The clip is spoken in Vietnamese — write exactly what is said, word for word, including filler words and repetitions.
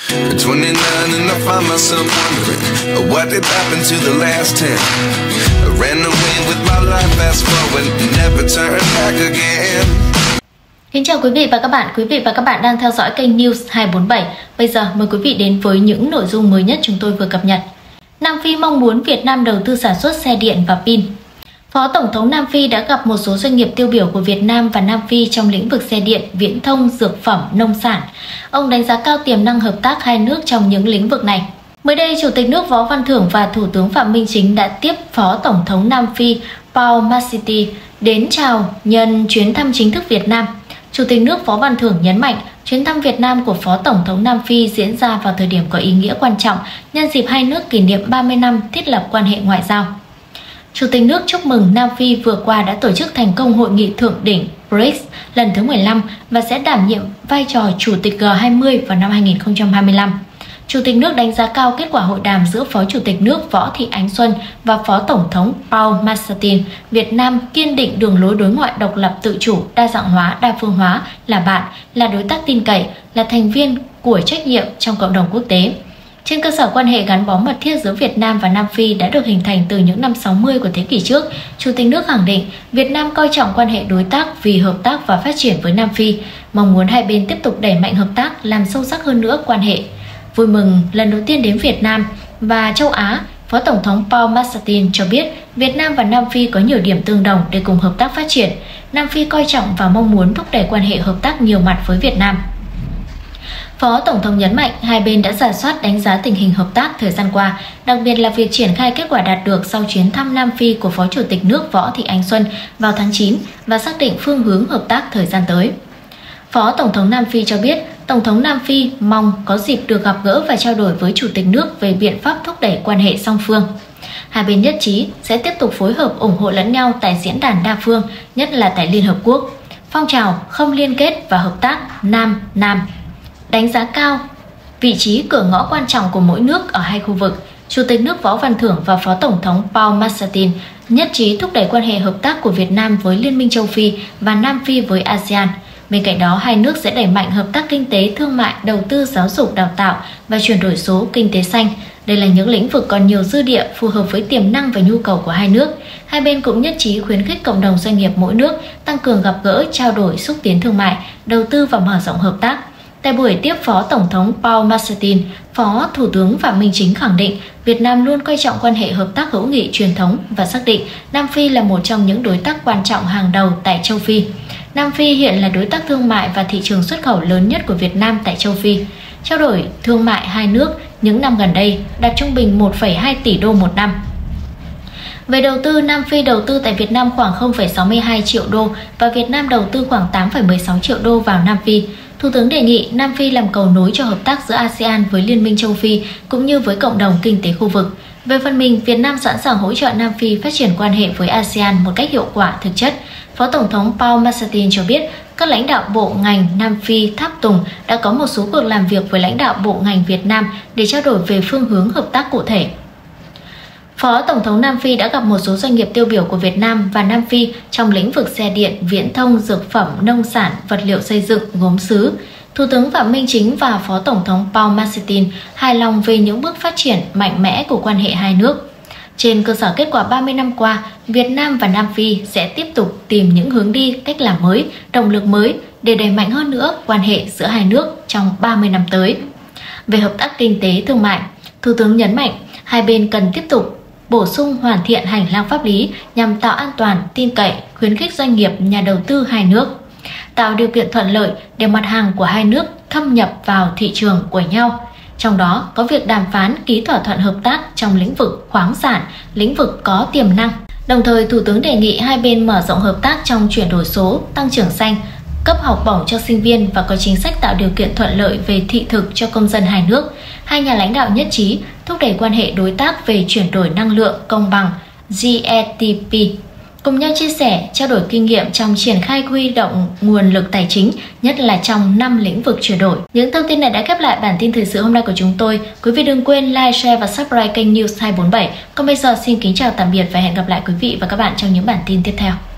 At twenty-nine and I find myself wondering what did happen to the last ten. I ran away with my life, fast forward, never turn back again. Kính chào quý vị và các bạn. Quý vị và các bạn đang theo dõi kênh News hai bốn bảy. Bây giờ mời quý vị đến với những nội dung mới nhất chúng tôi vừa cập nhật. Nam Phi mong muốn Việt Nam đầu tư sản xuất xe điện và pin. Phó Tổng thống Nam Phi đã gặp một số doanh nghiệp tiêu biểu của Việt Nam và Nam Phi trong lĩnh vực xe điện, viễn thông, dược phẩm, nông sản. Ông đánh giá cao tiềm năng hợp tác hai nước trong những lĩnh vực này. Mới đây, Chủ tịch nước Võ Văn Thưởng và Thủ tướng Phạm Minh Chính đã tiếp Phó Tổng thống Nam Phi Paul Massatin đến chào nhân chuyến thăm chính thức Việt Nam. Chủ tịch nước Võ Văn Thưởng nhấn mạnh chuyến thăm Việt Nam của Phó Tổng thống Nam Phi diễn ra vào thời điểm có ý nghĩa quan trọng nhân dịp hai nước kỷ niệm ba mươi năm thiết lập quan hệ ngoại giao. Chủ tịch nước chúc mừng Nam Phi vừa qua đã tổ chức thành công hội nghị thượng đỉnh bê rê i xê lần thứ mười lăm và sẽ đảm nhiệm vai trò Chủ tịch G hai mươi vào năm hai nghìn không trăm hai mươi lăm. Chủ tịch nước đánh giá cao kết quả hội đàm giữa Phó Chủ tịch nước Võ Thị Ánh Xuân và Phó Tổng thống Paul Massatin. Việt Nam kiên định đường lối đối ngoại độc lập tự chủ, đa dạng hóa, đa phương hóa, là bạn, là đối tác tin cậy, là thành viên của trách nhiệm trong cộng đồng quốc tế. Trên cơ sở quan hệ gắn bó mật thiết giữa Việt Nam và Nam Phi đã được hình thành từ những năm sáu mươi của thế kỷ trước, Chủ tịch nước khẳng định Việt Nam coi trọng quan hệ đối tác vì hợp tác và phát triển với Nam Phi, mong muốn hai bên tiếp tục đẩy mạnh hợp tác, làm sâu sắc hơn nữa quan hệ. Vui mừng lần đầu tiên đến Việt Nam và châu Á, Phó Tổng thống Paul Massatin cho biết Việt Nam và Nam Phi có nhiều điểm tương đồng để cùng hợp tác phát triển. Nam Phi coi trọng và mong muốn thúc đẩy quan hệ hợp tác nhiều mặt với Việt Nam. Phó Tổng thống nhấn mạnh hai bên đã rà soát đánh giá tình hình hợp tác thời gian qua, đặc biệt là việc triển khai kết quả đạt được sau chuyến thăm Nam Phi của Phó Chủ tịch nước Võ Thị Ánh Xuân vào tháng chín và xác định phương hướng hợp tác thời gian tới. Phó Tổng thống Nam Phi cho biết Tổng thống Nam Phi mong có dịp được gặp gỡ và trao đổi với Chủ tịch nước về biện pháp thúc đẩy quan hệ song phương. Hai bên nhất trí sẽ tiếp tục phối hợp ủng hộ lẫn nhau tại diễn đàn đa phương, nhất là tại Liên Hợp Quốc, phong trào không liên kết và hợp tác Nam-Nam. Đánh giá cao vị trí cửa ngõ quan trọng của mỗi nước ở hai khu vực, Chủ tịch nước Võ Văn Thưởng và Phó Tổng thống Paul Massatin nhất trí thúc đẩy quan hệ hợp tác của Việt Nam với Liên minh châu Phi và Nam Phi với a sê an. Bên cạnh đó, hai nước sẽ đẩy mạnh hợp tác kinh tế, thương mại, đầu tư, giáo dục, đào tạo và chuyển đổi số, kinh tế xanh. Đây là những lĩnh vực còn nhiều dư địa phù hợp với tiềm năng và nhu cầu của hai nước. Hai bên cũng nhất trí khuyến khích cộng đồng doanh nghiệp mỗi nước tăng cường gặp gỡ, trao đổi, xúc tiến thương mại, đầu tư và mở rộng hợp tác. Tại buổi tiếp Phó Tổng thống Paul Massatin, Phó Thủ tướng Phạm Minh Chính khẳng định Việt Nam luôn coi trọng quan hệ hợp tác hữu nghị truyền thống và xác định Nam Phi là một trong những đối tác quan trọng hàng đầu tại châu Phi. Nam Phi hiện là đối tác thương mại và thị trường xuất khẩu lớn nhất của Việt Nam tại châu Phi. Trao đổi thương mại hai nước những năm gần đây đạt trung bình một phẩy hai tỷ đô một năm. Về đầu tư, Nam Phi đầu tư tại Việt Nam khoảng không phẩy sáu mươi hai triệu đô và Việt Nam đầu tư khoảng tám phẩy mười sáu triệu đô vào Nam Phi. Thủ tướng đề nghị Nam Phi làm cầu nối cho hợp tác giữa a sê an với Liên minh châu Phi cũng như với cộng đồng kinh tế khu vực. Về phần mình, Việt Nam sẵn sàng hỗ trợ Nam Phi phát triển quan hệ với a sê an một cách hiệu quả thực chất. Phó Tổng thống Paul Massatin cho biết các lãnh đạo bộ ngành Nam Phi tháp tùng đã có một số cuộc làm việc với lãnh đạo bộ ngành Việt Nam để trao đổi về phương hướng hợp tác cụ thể. Phó Tổng thống Nam Phi đã gặp một số doanh nghiệp tiêu biểu của Việt Nam và Nam Phi trong lĩnh vực xe điện, viễn thông, dược phẩm, nông sản, vật liệu xây dựng, gốm sứ. Thủ tướng Phạm Minh Chính và Phó Tổng thống Paul Massatin hài lòng về những bước phát triển mạnh mẽ của quan hệ hai nước. Trên cơ sở kết quả ba mươi năm qua, Việt Nam và Nam Phi sẽ tiếp tục tìm những hướng đi, cách làm mới, động lực mới để đẩy mạnh hơn nữa quan hệ giữa hai nước trong ba mươi năm tới. Về hợp tác kinh tế thương mại, Thủ tướng nhấn mạnh hai bên cần tiếp tục bổ sung hoàn thiện hành lang pháp lý nhằm tạo an toàn, tin cậy, khuyến khích doanh nghiệp, nhà đầu tư hai nước, tạo điều kiện thuận lợi để mặt hàng của hai nước thâm nhập vào thị trường của nhau. Trong đó có việc đàm phán ký thỏa thuận hợp tác trong lĩnh vực khoáng sản, lĩnh vực có tiềm năng. Đồng thời, Thủ tướng đề nghị hai bên mở rộng hợp tác trong chuyển đổi số, tăng trưởng xanh, cấp học bổng cho sinh viên và có chính sách tạo điều kiện thuận lợi về thị thực cho công dân hai nước. Hai nhà lãnh đạo nhất trí thúc đẩy quan hệ đối tác về chuyển đổi năng lượng công bằng G E T P, cùng nhau chia sẻ, trao đổi kinh nghiệm trong triển khai huy động nguồn lực tài chính, nhất là trong năm lĩnh vực chuyển đổi. Những thông tin này đã khép lại bản tin thời sự hôm nay của chúng tôi. Quý vị đừng quên like, share và subscribe kênh News hai bốn bảy. Còn bây giờ xin kính chào tạm biệt và hẹn gặp lại quý vị và các bạn trong những bản tin tiếp theo.